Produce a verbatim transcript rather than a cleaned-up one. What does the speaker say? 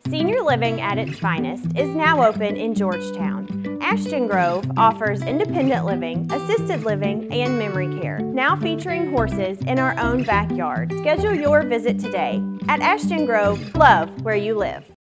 Senior living at its finest is now open in Georgetown. Ashton Grove offers independent living, assisted living, and memory care, now featuring horses in our own backyard. Schedule your visit today. At Ashton Grove, love where you live.